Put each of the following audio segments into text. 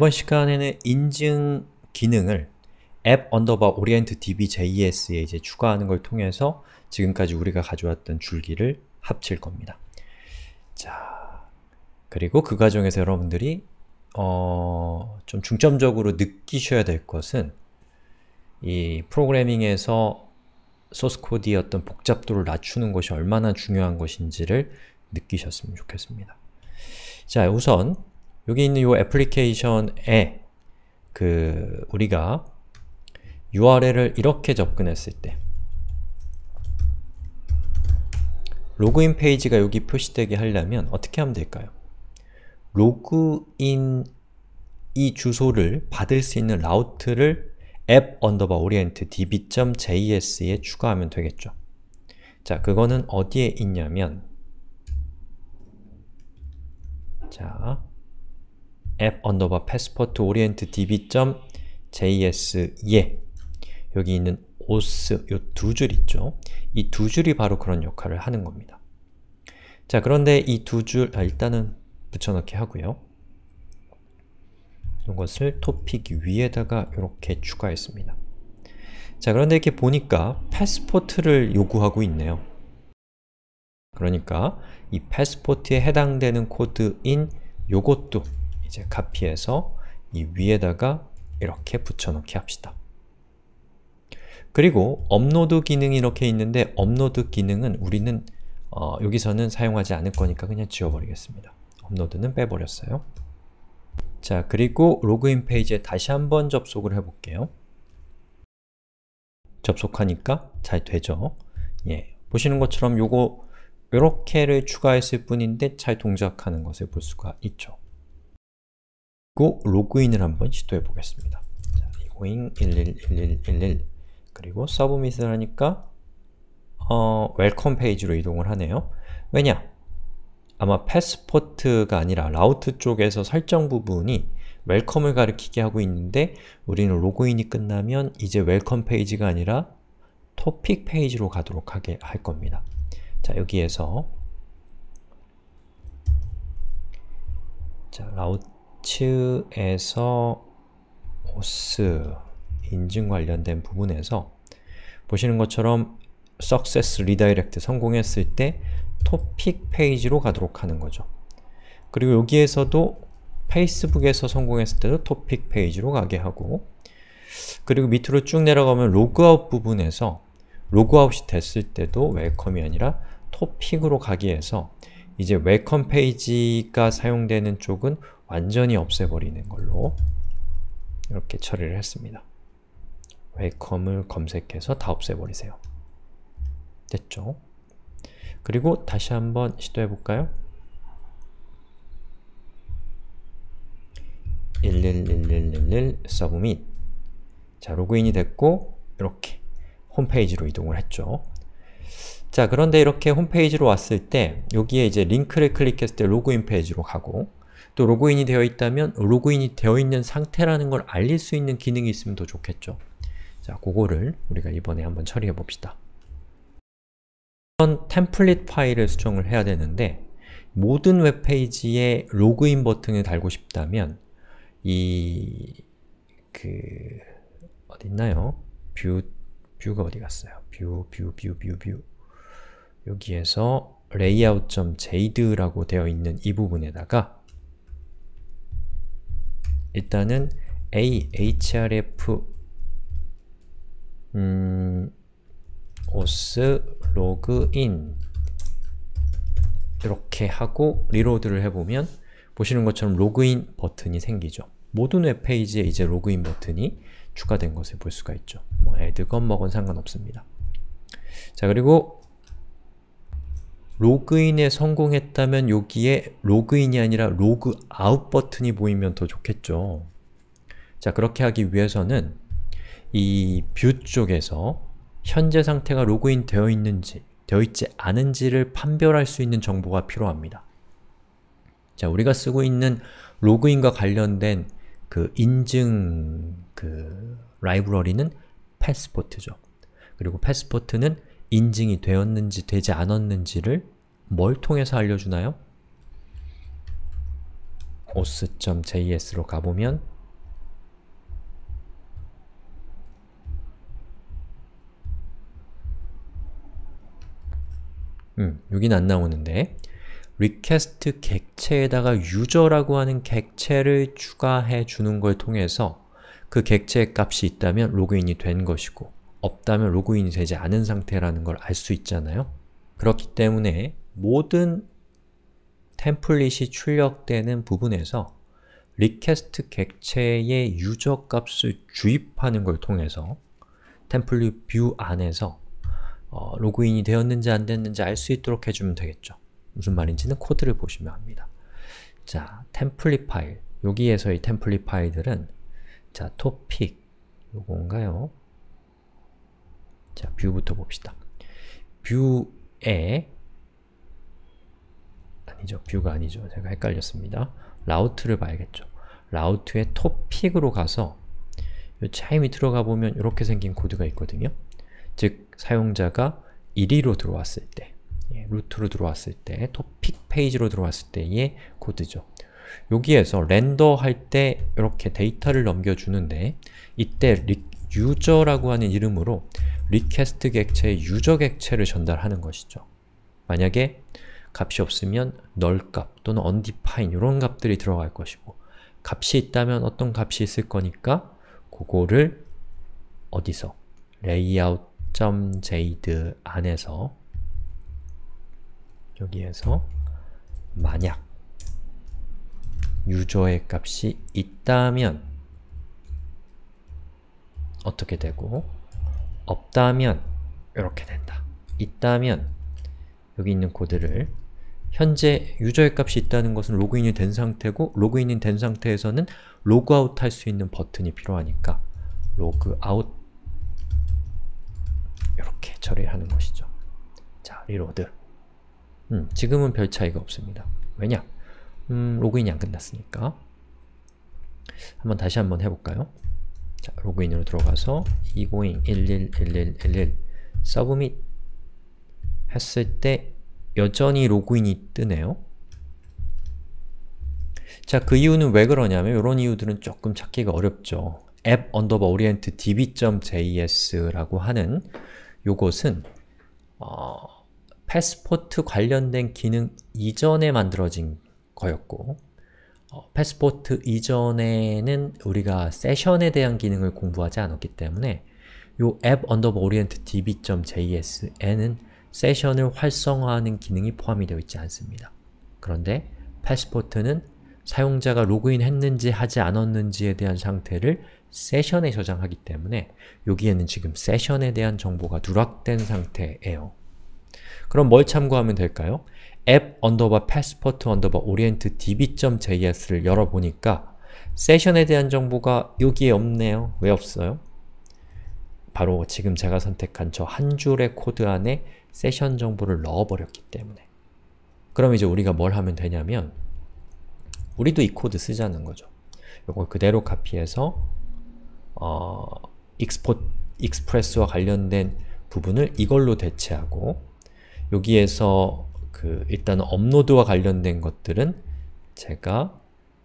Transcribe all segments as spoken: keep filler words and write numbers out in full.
이번 시간에는 인증 기능을 app underbar orient db.js에 이제 추가하는 걸 통해서 지금까지 우리가 가져왔던 줄기를 합칠 겁니다. 자, 그리고 그 과정에서 여러분들이 어, 좀 중점적으로 느끼셔야 될 것은 이 프로그래밍에서 소스 코드의 어떤 복잡도를 낮추는 것이 얼마나 중요한 것인지를 느끼셨으면 좋겠습니다. 자, 우선 여기 있는 이 애플리케이션에 그 우리가 유알엘을 이렇게 접근했을 때 로그인 페이지가 여기 표시되게 하려면 어떻게 하면 될까요? 로그인 이 주소를 받을 수 있는 라우트를 app underbar orient db.js에 추가하면 되겠죠. 자, 그거는 어디에 있냐면 자, app underbar passport orient db.js에 여기 있는 오스, 요 두 줄 있죠? 이 두 줄이 바로 그런 역할을 하는 겁니다. 자, 그런데 이 두 줄, 아, 일단은 붙여넣기 하고요. 이것을 토픽 위에다가 이렇게 추가했습니다. 자, 그런데 이렇게 보니까 패스포트를 요구하고 있네요. 그러니까 이 패스포트에 해당되는 코드인 요것도 이제 카피해서 이 위에다가 이렇게 붙여넣기 합시다. 그리고 업로드 기능이 이렇게 있는데 업로드 기능은 우리는 어, 여기서는 사용하지 않을 거니까 그냥 지워버리겠습니다. 업로드는 빼버렸어요. 자, 그리고 로그인 페이지에 다시 한번 접속을 해볼게요. 접속하니까 잘 되죠? 예, 보시는 것처럼 요거 요렇게를 추가했을 뿐인데 잘 동작하는 것을 볼 수가 있죠. 그리고 로그인을 한번 시도해 보겠습니다. 자, 이거잉 일일일일일일 그리고 서브밋을 하니까 어, 웰컴 페이지로 이동을 하네요. 왜냐? 아마 패스포트가 아니라 라우트 쪽에서 설정 부분이 웰컴을 가리키게 하고 있는데 우리는 로그인이 끝나면 이제 웰컴 페이지가 아니라 토픽 페이지로 가도록 하게 할 겁니다. 자, 여기에서 자, 라우트에서 오스 인증 관련된 부분에서 보시는 것처럼 Success Redirect 성공했을 때 토픽 페이지로 가도록 하는 거죠. 그리고 여기에서도 페이스북에서 성공했을 때도 토픽 페이지로 가게 하고 그리고 밑으로 쭉 내려가면 로그아웃 부분에서 로그아웃이 됐을 때도 웰컴이 아니라 토픽으로 가기 위해서 이제 웰컴 페이지가 사용되는 쪽은 완전히 없애버리는 걸로 이렇게 처리를 했습니다. 웰컴을 검색해서 다 없애버리세요. 됐죠? 그리고 다시 한번 시도해볼까요? 일일일일일일 서브밋 자, 로그인이 됐고 이렇게 홈페이지로 이동을 했죠. 자, 그런데 이렇게 홈페이지로 왔을 때 여기에 이제 링크를 클릭했을 때 로그인 페이지로 가고 또 로그인이 되어 있다면 로그인이 되어 있는 상태라는 걸 알릴 수 있는 기능이 있으면 더 좋겠죠. 자, 그거를 우리가 이번에 한번 처리해 봅시다. 이런 템플릿 파일을 수정을 해야 되는데 모든 웹페이지에 로그인 버튼을 달고 싶다면 이 그 어디 있나요? 뷰 뷰가 어디 갔어요? 뷰 뷰 뷰 뷰 뷰 여기에서 layout.jade라고 되어 있는 이 부분에다가 일단은 a href 음, 오스 로그인 이렇게 하고 리로드를 해보면 보시는 것처럼 로그인 버튼이 생기죠. 모든 웹페이지에 이제 로그인 버튼이 추가된 것을 볼 수가 있죠. 뭐 add건 뭐건 상관없습니다. 자, 그리고 로그인에 성공했다면 여기에 로그인이 아니라 로그아웃 버튼이 보이면 더 좋겠죠. 자, 그렇게 하기 위해서는 이 뷰 쪽에서 현재 상태가 로그인 되어 있는지, 되어 있지 않은지를 판별할 수 있는 정보가 필요합니다. 자, 우리가 쓰고 있는 로그인과 관련된 그 인증 그 라이브러리는 패스포트죠. 그리고 패스포트는 인증이 되었는지 되지 않았는지를 뭘 통해서 알려주나요? auth.js로 가보면 음, 여긴 안 나오는데 request 객체에다가 user라고 하는 객체를 추가해 주는 걸 통해서 그 객체의 값이 있다면 로그인이 된 것이고 없다면 로그인이 되지 않은 상태라는 걸 알 수 있잖아요. 그렇기 때문에 모든 템플릿이 출력되는 부분에서 request 객체의 user 값을 주입하는 걸 통해서 템플릿 뷰 안에서 어, 로그인이 되었는지 안 됐는지 알 수 있도록 해주면 되겠죠. 무슨 말인지는 코드를 보시면 압니다. 자, 템플릿 파일. 여기에서의 템플릿 파일들은 자, 토픽 요건가요? 자, 뷰부터 봅시다. 뷰에 아니죠. 뷰가 아니죠. 제가 헷갈렸습니다. 라우트를 봐야겠죠. 라우트의 토픽으로 가서 이 차이 밑으로 가보면 이렇게 생긴 코드가 있거든요. 즉, 사용자가 일 위로 들어왔을 때, 예, 루트로 들어왔을 때, 토픽 페이지로 들어왔을 때의 코드죠. 여기에서 렌더 할 때 이렇게 데이터를 넘겨주는데 이때 user라고 하는 이름으로 request 객체의 user 객체를 전달하는 것이죠. 만약에 값이 없으면 null 값 또는 undefined 이런 값들이 들어갈 것이고 값이 있다면 어떤 값이 있을 거니까 그거를 어디서? layout.jd 안에서 여기에서 만약 user의 값이 있다면 어떻게 되고 없다면 이렇게 된다. 있다면 여기 있는 코드를 현재 유저의 값이 있다는 것은 로그인이 된 상태고 로그인이 된 상태에서는 로그아웃 할 수 있는 버튼이 필요하니까 로그아웃 이렇게 처리하는 것이죠. 자, 리로드. 음, 지금은 별 차이가 없습니다. 왜냐? 음, 로그인이 안 끝났으니까. 한번 다시 한번 해볼까요? 자, 로그인으로 들어가서 이공일 일일일일일일 서브밋 했을 때 여전히 로그인이 뜨네요. 자, 그 이유는 왜 그러냐면 이런 이유들은 조금 찾기가 어렵죠. app underbar orient db.js라고 하는 요것은 어, 패스포트 관련된 기능 이전에 만들어진 거였고 어, 패스포트 이전에는 우리가 세션에 대한 기능을 공부하지 않았기 때문에 요 app underbar orient db.js에는 세션을 활성화하는 기능이 포함이 되어 있지 않습니다. 그런데 패스포트는 사용자가 로그인 했는지 하지 않았는지에 대한 상태를 세션에 저장하기 때문에 여기에는 지금 세션에 대한 정보가 누락된 상태예요. 그럼 뭘 참고하면 될까요? app underbar passport underbar orient db.js를 열어보니까 세션에 대한 정보가 여기에 없네요. 왜 없어요? 바로 지금 제가 선택한 저 한 줄의 코드 안에 세션 정보를 넣어버렸기 때문에. 그럼 이제 우리가 뭘 하면 되냐면 우리도 이 코드 쓰자는 거죠. 이걸 그대로 카피해서 어, export, express와 관련된 부분을 이걸로 대체하고 여기에서 그 일단 업로드와 관련된 것들은 제가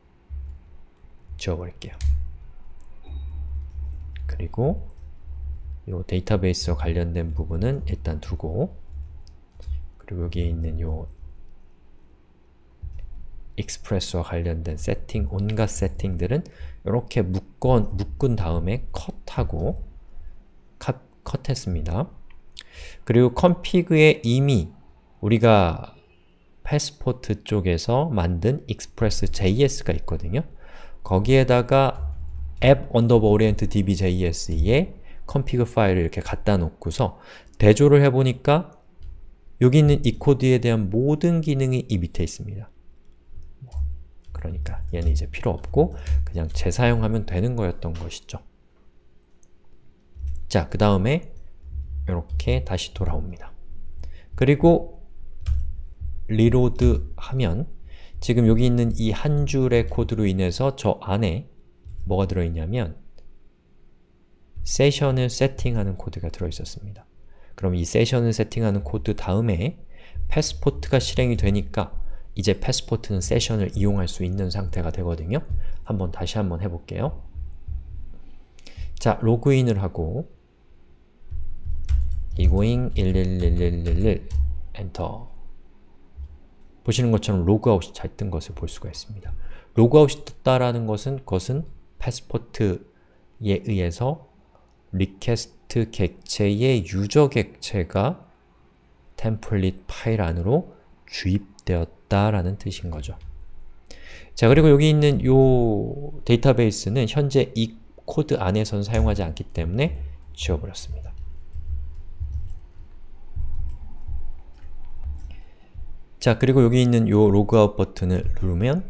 지워버릴게요. 그리고 이 데이터베이스와 관련된 부분은 일단 두고 그리고 여기에 있는 이 익스프레스와 관련된 세팅, 온갖 세팅들은 이렇게 묶어, 묶은 다음에 컷하고 컷, 컷했습니다. 그리고 컴피그에 이미 우리가 패스포트 쪽에서 만든 express.js가 있거든요. 거기에다가 app underbar orient db.js에 컴피그 파일을 이렇게 갖다 놓고서 대조를 해보니까 여기 있는 이 코드에 대한 모든 기능이 이 밑에 있습니다. 그러니까 얘는 이제 필요 없고 그냥 재사용하면 되는 거였던 것이죠. 자, 그 다음에 이렇게 다시 돌아옵니다. 그리고 리로드 하면 지금 여기 있는 이 한 줄의 코드로 인해서 저 안에 뭐가 들어있냐면 세션을 세팅하는 코드가 들어있었습니다. 그럼 이 세션을 세팅하는 코드 다음에 패스포트가 실행이 되니까 이제 패스포트는 세션을 이용할 수 있는 상태가 되거든요. 한번 다시 한번 해볼게요. 자, 로그인을 하고 이고잉 일일일일일 엔터. 보시는 것처럼 로그아웃이 잘 뜬 것을 볼 수가 있습니다. 로그아웃이 떴다라는 것은 그것은 패스포트에 의해서 리퀘스트 객체의 유저 객체가 템플릿 파일 안으로 주입되었다라는 뜻인 거죠. 자, 그리고 여기 있는 요 데이터베이스는 현재 이 코드 안에서는 사용하지 않기 때문에 지워버렸습니다. 자, 그리고 여기 있는 요 로그아웃 버튼을 누르면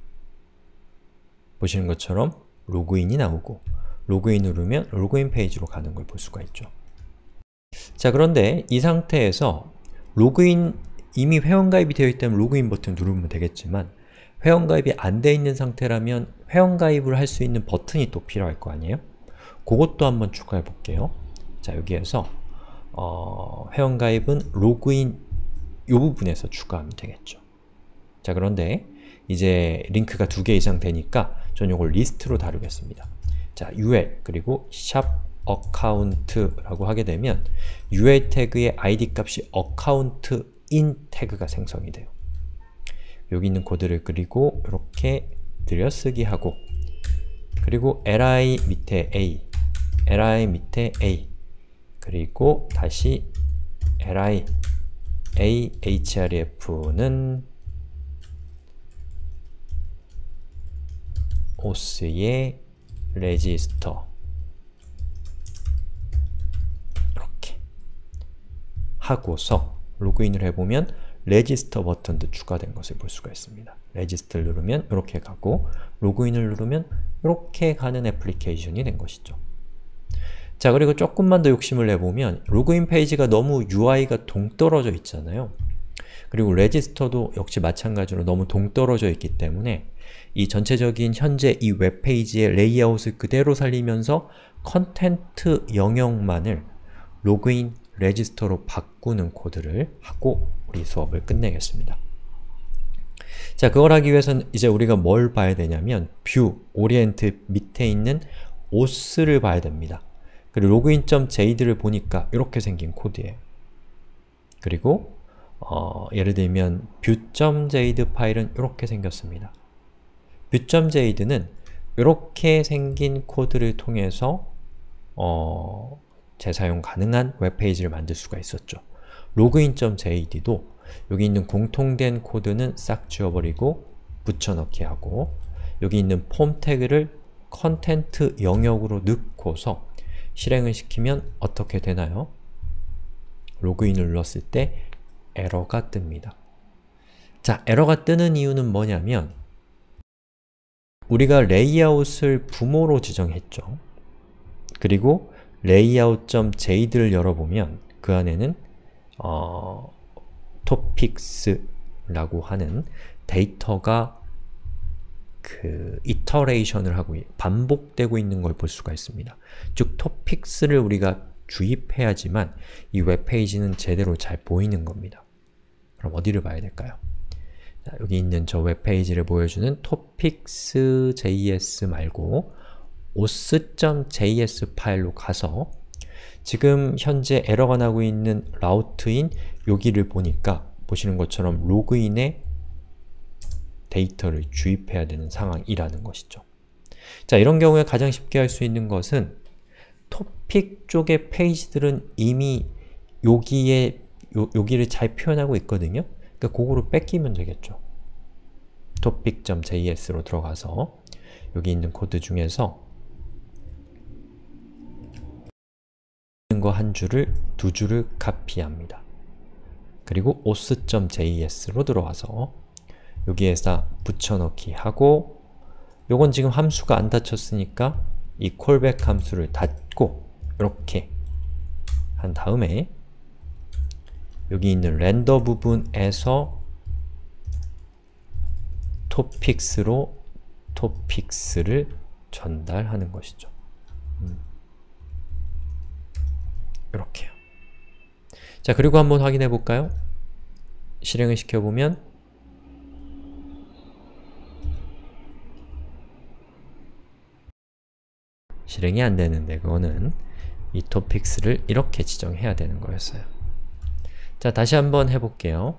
보시는 것처럼 로그인이 나오고 로그인 누르면 로그인 페이지로 가는 걸 볼 수가 있죠. 자, 그런데 이 상태에서 로그인, 이미 회원가입이 되어 있다면 로그인 버튼 누르면 되겠지만 회원가입이 안 되어 있는 상태라면 회원가입을 할 수 있는 버튼이 또 필요할 거 아니에요? 그것도 한번 추가해 볼게요. 자, 여기에서 어, 회원가입은 로그인 이 부분에서 추가하면 되겠죠. 자, 그런데 이제 링크가 두 개 이상 되니까 전 이걸 리스트로 다루겠습니다. 자, 유엘 그리고 샵 어카운트라고 하게 되면 유엘 태그의 아이디 값이 어카운트인 태그가 생성이 돼요. 여기 있는 코드를 그리고 이렇게 들여쓰기 하고 그리고 li 밑에 a, li 밑에 a 그리고 다시 li a href는 오스의 레지스터 이렇게 하고서 로그인을 해보면 레지스터 버튼도 추가된 것을 볼 수가 있습니다. 레지스터를 누르면 이렇게 가고 로그인을 누르면 이렇게 가는 애플리케이션이 된 것이죠. 자, 그리고 조금만 더 욕심을 내보면 로그인 페이지가 너무 유아이가 동떨어져 있잖아요. 그리고 레지스터도 역시 마찬가지로 너무 동떨어져 있기 때문에 이 전체적인 현재 이 웹페이지의 레이아웃을 그대로 살리면서 컨텐트 영역만을 로그인 레지스터로 바꾸는 코드를 하고 우리 수업을 끝내겠습니다. 자, 그걸 하기 위해서는 이제 우리가 뭘 봐야 되냐면 뷰, 오리엔트 밑에 있는 오스를 봐야 됩니다. 그리고 로그인.jade를 보니까 이렇게 생긴 코드예요. 그리고 어, 예를 들면 view.jade 파일은 이렇게 생겼습니다. view.jade는 이렇게 생긴 코드를 통해서 어, 재사용 가능한 웹페이지를 만들 수가 있었죠. login.jad도 여기 있는 공통된 코드는 싹 지워버리고 붙여넣기 하고 여기 있는 폼 태그를 컨텐트 영역으로 넣고서 실행을 시키면 어떻게 되나요? 로그인을 눌렀을 때 에러가 뜹니다. 자, 에러가 뜨는 이유는 뭐냐면 우리가 레이아웃을 부모로 지정했죠. 그리고 layout.jade를 열어보면 그 안에는 어, topics라고 하는 데이터가 그 이터레이션을 하고 반복되고 있는 걸 볼 수가 있습니다. 즉, topics를 우리가 주입해야지만 이 웹페이지는 제대로 잘 보이는 겁니다. 그럼 어디를 봐야 될까요? 자, 여기 있는 저 웹페이지를 보여주는 topics.js 말고 oss.js 파일로 가서 지금 현재 에러가 나고 있는 라우트인 여기를 보니까 보시는 것처럼 로그인에 데이터를 주입해야 되는 상황이라는 것이죠. 자, 이런 경우에 가장 쉽게 할 수 있는 것은 토픽 쪽의 페이지들은 이미 여기에 요, 여기를 잘 표현하고 있거든요. 그러니까 그거로 뺏기면 되겠죠. topic.js로 들어가서 여기 있는 코드 중에서 있는 거 한 줄을 두 줄을 카피합니다. 그리고 oss.js로 들어와서 여기에서 붙여넣기 하고 요건 지금 함수가 안 닫혔으니까 이 콜백 함수를 닫고 이렇게 한 다음에 여기 있는 렌더 부분에서 topics로 topics를 전달하는 것이죠. 음. 이렇게요. 자, 그리고 한번 확인해 볼까요? 실행을 시켜보면 실행이 안 되는데 그거는 이 토픽스를 이렇게 지정해야 되는 거였어요. 자, 다시 한번 해볼게요.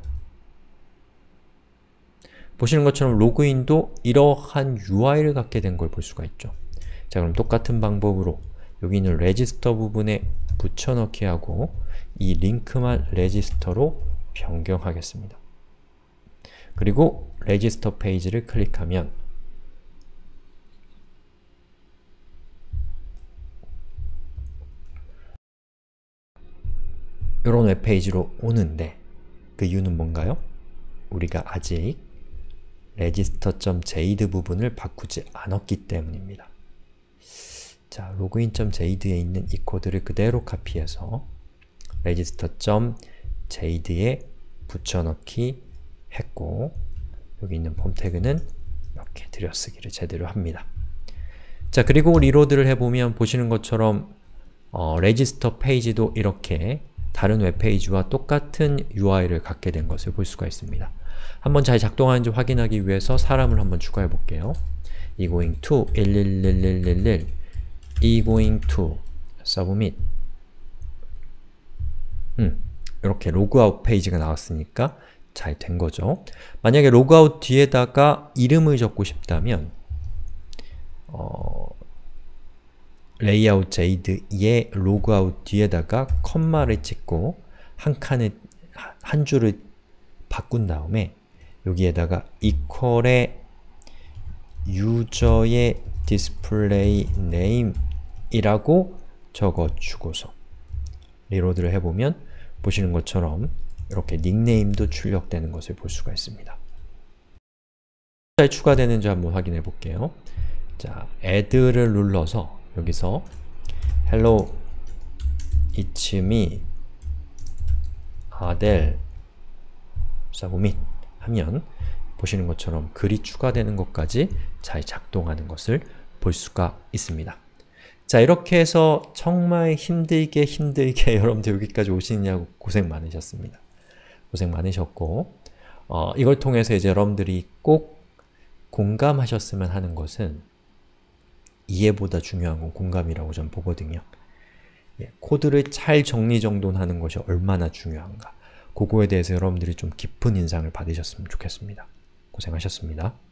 보시는 것처럼 로그인도 이러한 유아이를 갖게 된 걸 볼 수가 있죠. 자, 그럼 똑같은 방법으로 여기 있는 레지스터 부분에 붙여넣기 하고 이 링크만 레지스터로 변경하겠습니다. 그리고 레지스터 페이지를 클릭하면 이런 웹페이지로 오는데 그 이유는 뭔가요? 우리가 아직 register.jade 부분을 바꾸지 않았기 때문입니다. 자, login.jade에 있는 이 코드를 그대로 카피해서 register.jade에 붙여넣기 했고 여기 있는 폼 태그는 이렇게 들여쓰기를 제대로 합니다. 자, 그리고 리로드를 해보면 보시는 것처럼 어, 레지스터 페이지도 이렇게 다른 웹페이지와 똑같은 유아이를 갖게 된 것을 볼 수가 있습니다. 한번 잘 작동하는지 확인하기 위해서 사람을 한번 추가해 볼게요. egoing to 일일일일일일 egoing to submit 음, 이렇게 로그아웃 페이지가 나왔으니까 잘 된 거죠. 만약에 로그아웃 뒤에다가 이름을 적고 싶다면 어, layout jade의 로그아웃 뒤에다가 컴마를 찍고 한 칸을, 한 줄을 바꾼 다음에 여기에다가 equal의 유저의 display name 이라고 적어주고서 리로드를 해보면 보시는 것처럼 이렇게 닉네임도 출력되는 것을 볼 수가 있습니다. 잘 추가되는지 한번 확인해 볼게요. 자, add를 눌러서 여기서 hello, it's me, 아델, submit 하면 보시는 것처럼 글이 추가되는 것까지 잘 작동하는 것을 볼 수가 있습니다. 자, 이렇게 해서 정말 힘들게 힘들게 여러분들 여기까지 오시느냐고 고생 많으셨습니다. 고생 많으셨고 어, 이걸 통해서 이제 여러분들이 꼭 공감하셨으면 하는 것은 이해보다 중요한 건 공감이라고 저는 보거든요. 예, 코드를 잘 정리정돈하는 것이 얼마나 중요한가 그거에 대해서 여러분들이 좀 깊은 인상을 받으셨으면 좋겠습니다. 고생하셨습니다.